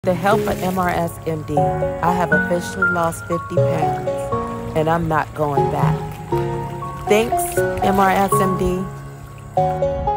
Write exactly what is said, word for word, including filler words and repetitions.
The help of M R S M D, I have officially lost fifty pounds, and I'm not going back. Thanks, M R S M D.